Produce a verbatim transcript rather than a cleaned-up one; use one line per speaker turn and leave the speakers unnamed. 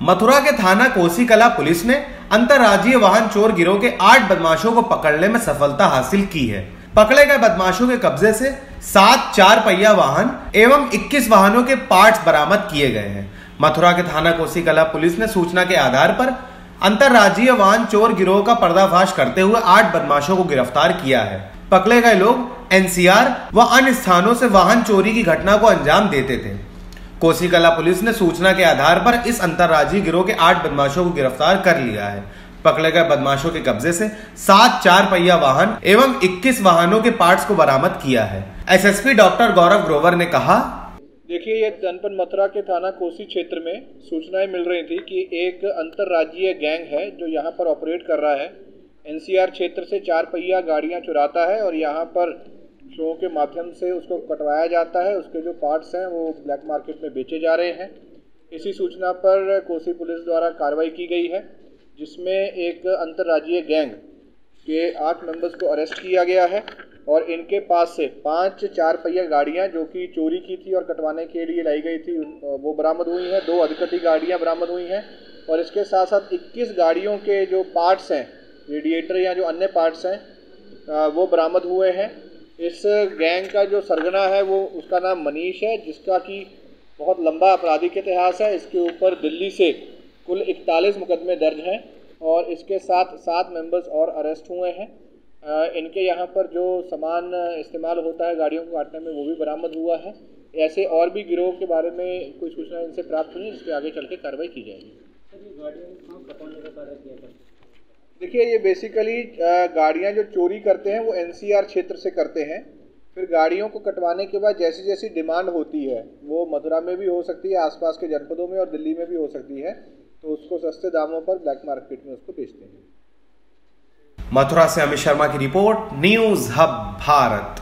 मथुरा के थाना कोसीकला पुलिस ने अंतर्राज्यीय वाहन चोर गिरोह के आठ बदमाशों को पकड़ने में सफलता हासिल की है। पकड़े गए बदमाशों के कब्जे से सात चार पहिया वाहन एवं इक्कीस वाहनों के पार्ट्स बरामद किए गए हैं। मथुरा के थाना कोसीकला पुलिस ने सूचना के आधार पर अंतर्राज्यीय वाहन चोर गिरोह का पर्दाफाश करते हुए आठ बदमाशों को गिरफ्तार किया है। पकड़े गए लोग एनसीआर व अन्य स्थानों से वाहन चोरी की घटना को अंजाम देते थे। कोसीकला पुलिस ने सूचना के आधार पर इस अंतर्राज्यीय गिरोह के आठ बदमाशों को गिरफ्तार कर लिया है। पकड़े गए बदमाशों के कब्जे से सात चार पहिया वाहन एवं इक्कीस वाहनों के पार्ट्स को बरामद किया है। एसएसपी डॉक्टर गौरव ग्रोवर ने कहा,
देखिए, ये जनपद मथुरा के थाना कोसी क्षेत्र में सूचनाएं मिल रही थी कि एक अंतर्राज्यीय गैंग है जो यहाँ पर ऑपरेट कर रहा है। एनसीआर क्षेत्र से चार पहिया गाड़ियाँ चुराता है और यहाँ पर शो के माध्यम से उसको कटवाया जाता है। उसके जो पार्ट्स हैं वो ब्लैक मार्केट में बेचे जा रहे हैं। इसी सूचना पर कोसी पुलिस द्वारा कार्रवाई की गई है, जिसमें एक अंतर्राज्यीय गैंग के आठ मेंबर्स को अरेस्ट किया गया है और इनके पास से पांच चार पहिया गाड़ियां जो कि चोरी की थी और कटवाने के लिए लाई गई थी वो बरामद हुई हैं। दो अधिकटी गाड़ियां बरामद हुई हैं और इसके साथ साथ इक्कीस गाड़ियों के जो पार्ट्स हैं, रेडिएटर या जो अन्य पार्ट्स हैं, वो बरामद हुए हैं। इस गैंग का जो सरगना है वो उसका नाम मनीष है, जिसका कि बहुत लंबा आपराधिक इतिहास है। इसके ऊपर दिल्ली से कुल इकतालीस मुकदमे दर्ज हैं और इसके साथ सात मेंबर्स और अरेस्ट हुए हैं। इनके यहाँ पर जो सामान इस्तेमाल होता है गाड़ियों को काटने में वो भी बरामद हुआ है। ऐसे और भी गिरोह के बारे में कुछ सूचना इनसे प्राप्त हुई, जिस पर आगे चल के कार्रवाई की जाएगी। देखिए, ये बेसिकली गाड़ियाँ जो चोरी करते हैं वो एनसीआर क्षेत्र से करते हैं। फिर गाड़ियों को कटवाने के बाद जैसी जैसी डिमांड होती है वो मथुरा में भी हो सकती है, आसपास के जनपदों में और दिल्ली में भी हो सकती है, तो उसको सस्ते दामों पर ब्लैक मार्केट में उसको बेचते हैं।
मथुरा से अमित शर्मा की रिपोर्ट, न्यूज हब भारत।